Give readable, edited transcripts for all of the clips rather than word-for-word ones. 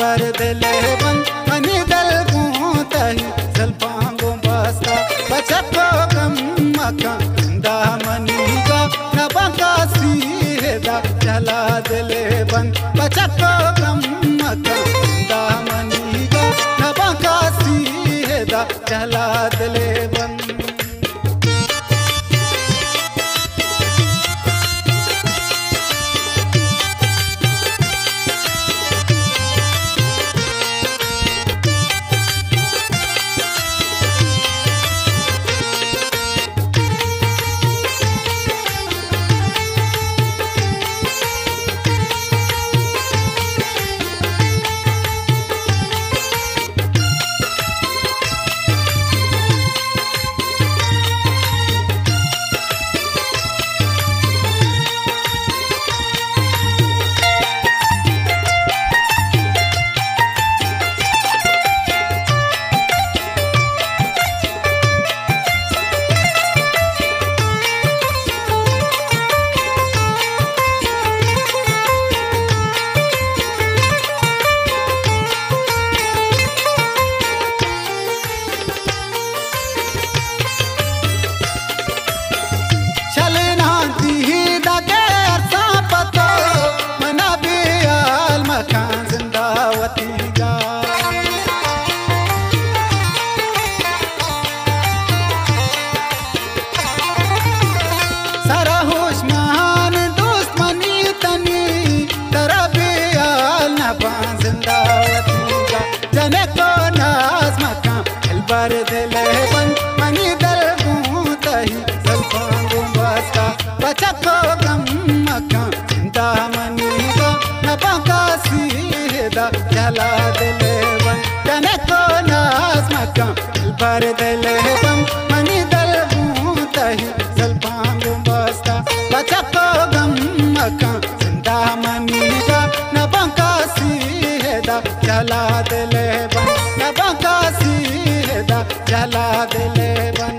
बर दिले बन मनी दल गुंतही सल्पांगो बस्ता बचको गम मका दा मनीगा नबका सीधा चला दिले बन बचको गम मका दा मनीगा नबका सीधा चला दिले बन बर दिले बन मनी दल गुंतही सल्पांगो बस्ता बचको गम मका दा मनीगा नबका सीधा चला दिले बन जनको नाज मका बर दिले बन मनी दल गुंतही सल्पांगो बस्ता बचको गम मका दा मनीगा नबका सीधा चला दिले बन नबका चला दिले बन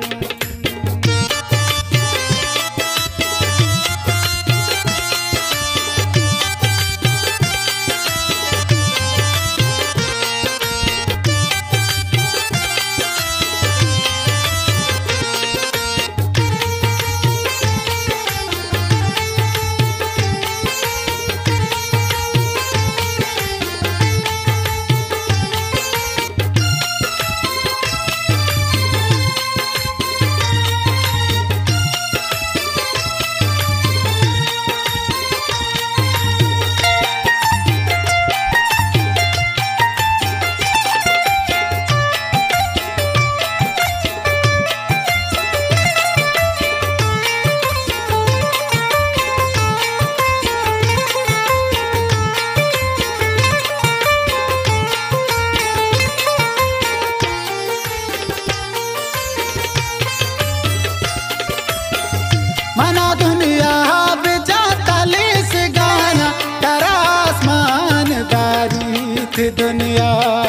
मना दुनिया बेचा ताले से गाना तारा आसमान तारीख दुनिया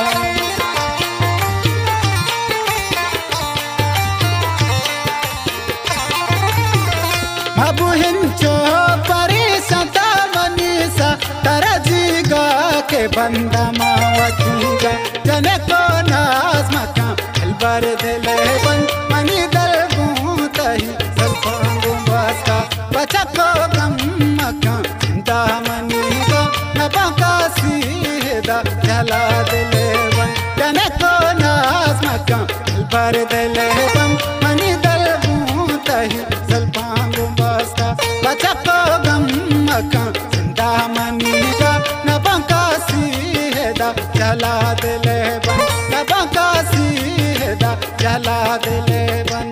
मबू हिंचो परे सता मनीसा तारा जीगा के बंदा मावतीगा जने को नाज मका बर दिले बन मनी दल गुंतही सल्पांगो बस्ता बचको गम मका दा मनीगा नबका सीधा चला दिले बन जनको नाज मका बर दिले बन मनी दल गुंतही सल्पांगो बस्ता बचको गम मका दा मनीगा नबका सीधा चला दिले बन नबका सीधा चला दिले बन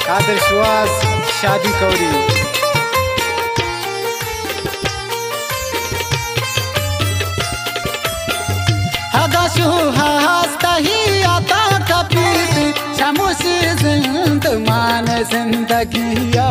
कादर शुआस शादी कौरी हगाशु हस्ता ही आता कपीत शमुसी जिंद मान जिंदगिया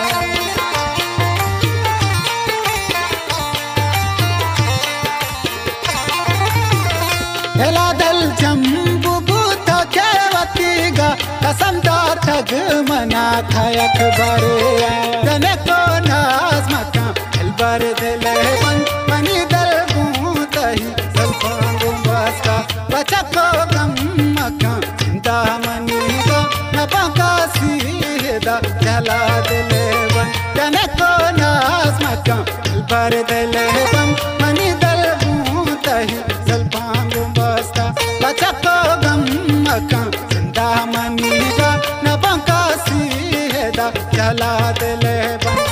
हेला दल जम्बू बुद्ध केवतीगा कसम दार ठग मना था अकबर तने को नाज मका हलबर दिले मनी दल गूंतही सल्फांगो बस्ता बचको गम मका दामनी को नपका सीधा जला दिले तने को नाज मका हलबर दिले मनी दल गूंतही सल्फांगो बस्ता बचको गम मका दामनी का नपका सीधा जला दिले